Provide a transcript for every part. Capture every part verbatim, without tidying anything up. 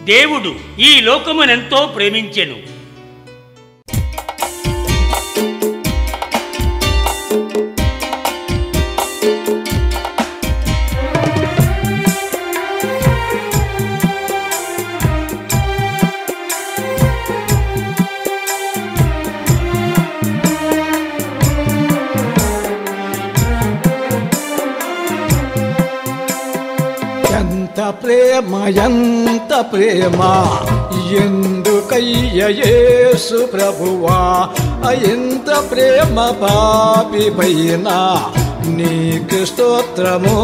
దేవుడు ఈ లోకమునెంతో ప్రేమించెను. ఎంత ప్రేమ ఎంత ప్రేమ ఎందుకయ్య యేసు ప్రభువా, ఎంత ప్రేమ పాపి పైన నీకు స్తోత్రము.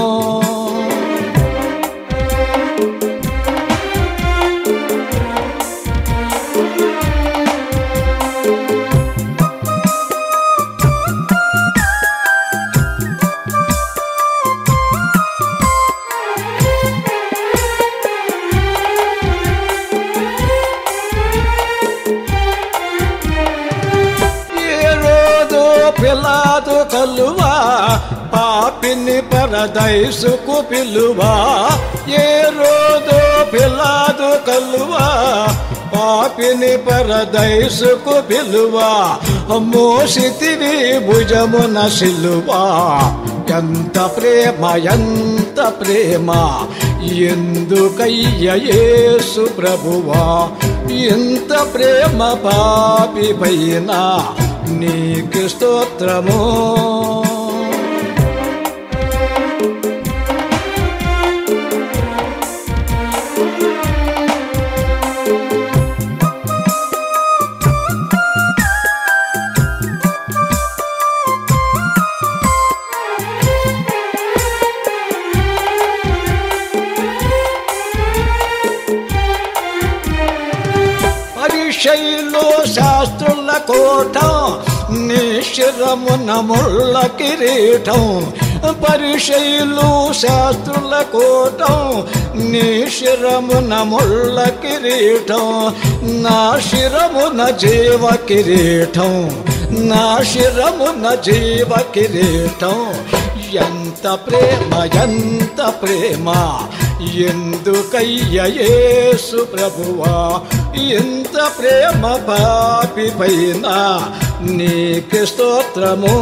పిలాతు కలువా పాపిని పరదైసుకు పిలువా, ఏ రోజు పిలాతు కలువా పాపిని పరదైసుకు పిలువా, మోసితివి భుజమున సిలువా. ఎంత ప్రేమ ఎంత ప్రేమ ఎందుకయ్య యేసు ప్రభువా, ఎంత ప్రేమ పాపి పైన నీకు స్తోత్రము. పరిశైలు శాస్త్రుల కోటం నీ శిరమున ముళ్ళ కిరీటం, పరిశైలు శాస్త్రుల కోటం నీ శిరమున ముళ్ళ కిరీటం, నా శిరమున జీవ కిరీటం, నా శిరమున జీవ కిరీటం. ఎంత ప్రేమ ఎంత ప్రేమ ఎందుకయ్య యేసు ప్రభువా, ఎంత ప్రేమ పాపి పైన నీకు స్తోత్రము.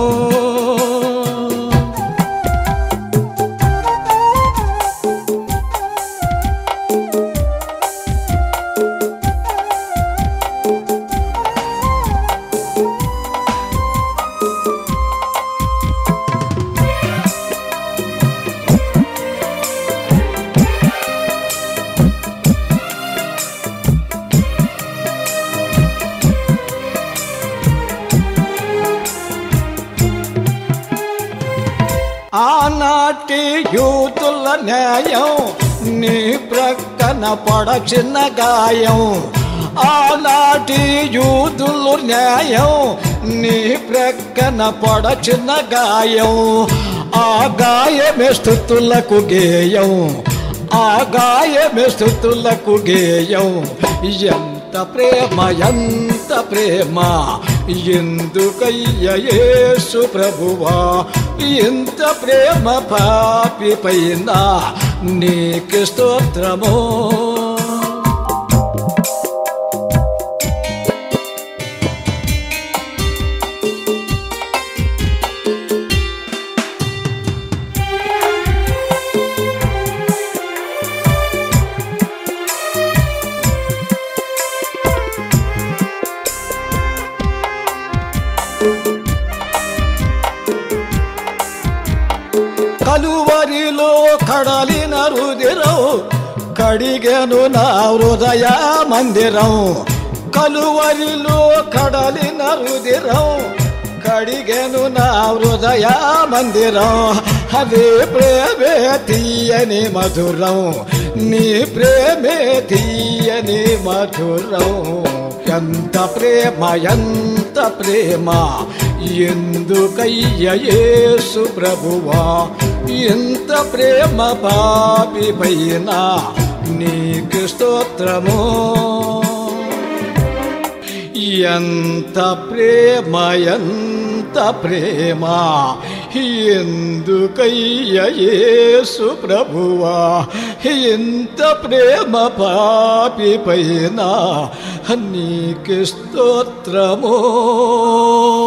ఆనాటి యూతుల న్యాయం నీ ప్రక్కన పడచిన గాయం, ఆనాటి యూతుల న్యాయం నీ ప్రక్కన పడచిన గాయం, ఆ గాయమే స్తుతులకు గేయం, ఆ గాయమే స్తుతులకు గేయం. ఎంత ప్రేమ ఎంత ప్రేమ ఎందుకయ్య యేసు ప్రభువా, ఎంత ప్రేమ పాపి పైన నీకు స్తోత్రము. కలువరిలో కడలిన రుదిరం కడిగెను నా హృదయ మందిరం, కలువరిలో కడలిన రుదిరం కడిగెను నా హృదయ మందిరం. అదే ప్రేమే తీయని మధురం, నీ ప్రేమే తీయని మధురం. ఎంత ప్రేమ ఎంత ప్రేమ ఎందుకయ్య యేసు ప్రభువా, ఎంత ప్రేమ పాపి పైన నీకు స్తోత్రము. ఎంత ప్రేమ ఎంత ఎంత ప్రేమ ఎందుకయ్య యేసు ప్రభువా ఎంత ప్రేమ పాపి పైన నీకు స్తోత్రము.